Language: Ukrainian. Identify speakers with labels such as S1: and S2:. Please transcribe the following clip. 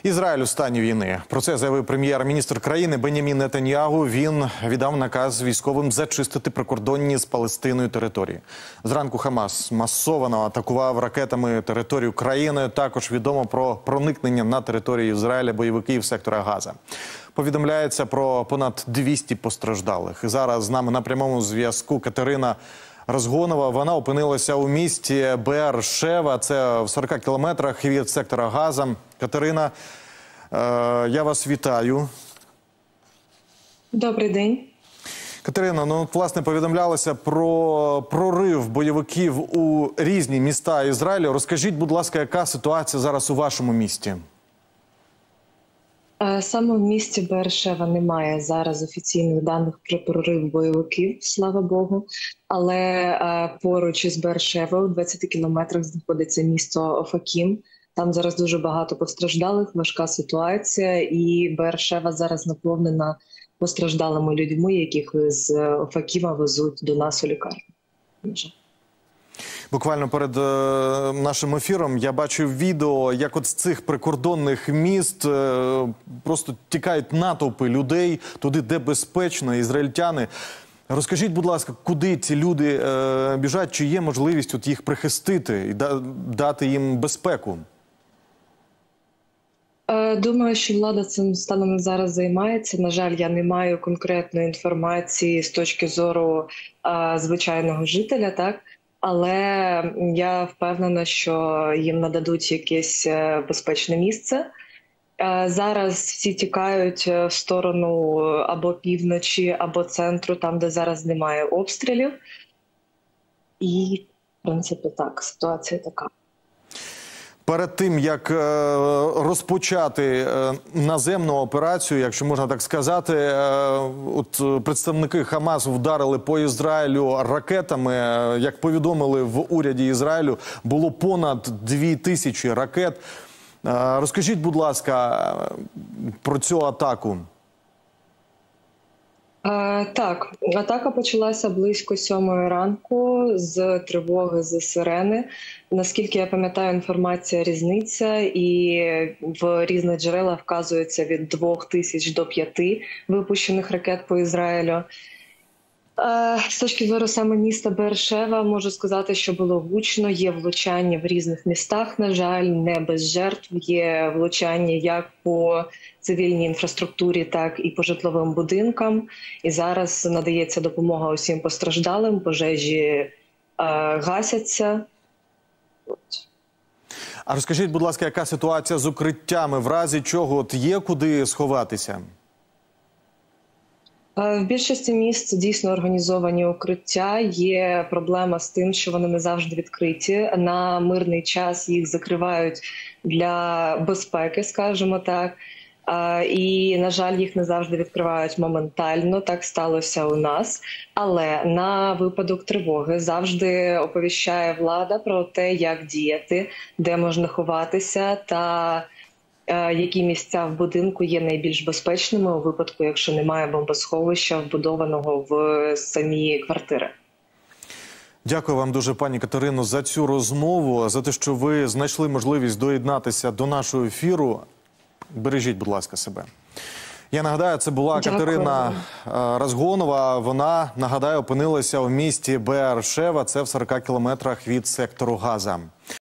S1: Ізраїль у стані війни. Про це заявив прем'єр-міністр країни Бенямін Нетаньягу. Він віддав наказ військовим зачистити прикордонні з Палестиною території. Зранку Хамас масово атакував ракетами територію країни. Також відомо про проникнення на територію Ізраїля бойовиків сектора Газа. Повідомляється про понад 200 постраждалих. І зараз з нами на прямому зв'язку Катерина Розгонова. Вона опинилася у місті Беер-Шева, це в 40 кілометрах від сектора Газа. Катерина, я вас вітаю.
S2: Добрий день.
S1: Катерина, власне, повідомлялося про прорив бойовиків у різні міста Ізраїлю. Розкажіть, будь ласка, яка ситуація зараз у вашому місті?
S2: Саме в місті Беер-Шева немає зараз офіційних даних про прорив бойовиків, слава Богу. Але поруч із Беер-Шевою, у 20 кілометрах, знаходиться місто Офакім. Там зараз дуже багато постраждалих, важка ситуація. І Беер-Шева зараз наповнена постраждалими людьми, яких з Офакіма везуть до нас у лікарню.
S1: Буквально перед нашим ефіром я бачив відео, як от з цих прикордонних міст просто тікають натовпи людей туди, де безпечно, ізраїльтяни. Розкажіть, будь ласка, куди ці люди біжать, чи є можливість от їх прихистити і дати їм безпеку?
S2: Думаю, що влада цим станом зараз займається. На жаль, я не маю конкретної інформації з точки зору звичайного жителя, так? Але я впевнена, що їм нададуть якесь безпечне місце. Зараз всі тікають в сторону або півночі, або центру, там, де зараз немає обстрілів. І, в принципі, так, ситуація така.
S1: Перед тим, як розпочати наземну операцію, якщо можна так сказати, от представники Хамасу вдарили по Ізраїлю ракетами. Як повідомили в уряді Ізраїлю, було понад 2000 ракет. Розкажіть, будь ласка, про цю атаку.
S2: Так, атака почалася близько 7-ї ранку з тривоги, з сирени. Наскільки я пам'ятаю, інформація різниця, і в різних джерелах вказується від 2000 до 5 випущених ракет по Ізраїлю. З точки зору саме міста Беер-Шева, можу сказати, що було гучно, є влучання в різних містах, на жаль, не без жертв, є влучання як по цивільній інфраструктурі, так і по житловим будинкам. І зараз надається допомога усім постраждалим, пожежі гасяться.
S1: А розкажіть, будь ласка, яка ситуація з укриттями, в разі чого от є куди сховатися?
S2: В більшості міст дійсно організовані укриття. Є проблема з тим, що вони не завжди відкриті. На мирний час їх закривають для безпеки, скажімо так. І, на жаль, їх не завжди відкривають моментально. Так сталося у нас. Але на випадок тривоги завжди оповіщає влада про те, як діяти, де можна ховатися та які місця в будинку є найбільш безпечними у випадку, якщо немає бомбосховища, вбудованого в самі квартири.
S1: Дякую вам дуже, пані Катерино, за цю розмову, за те, що ви знайшли можливість доєднатися до нашого ефіру. Бережіть, будь ласка, себе. Я нагадаю, це була Катерина Розгонова. Вона, нагадаю, опинилася у місті Беер-Шева, це в 40 кілометрах від сектору Газа.